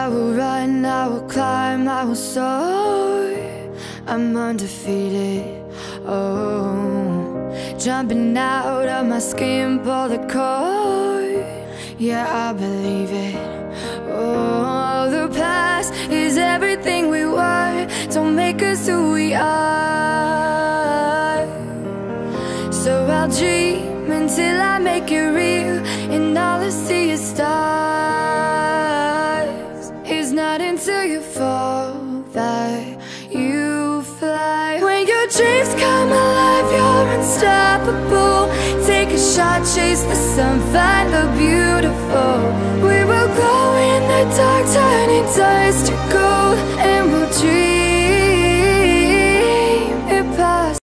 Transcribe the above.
I will run, I will climb, I will soar. I'm undefeated, oh. Jumping out of my skin, pull the cord. Yeah, I believe it. Oh, the past is everything we were. Don't make us who we are. So I'll dream until I make it real, and all I see is stars. It's not until you fall that you fly. When your dreams come alive, you're unstoppable. Take a shot, chase the sun, find the beautiful. We will glow in the dark, turning dust to gold.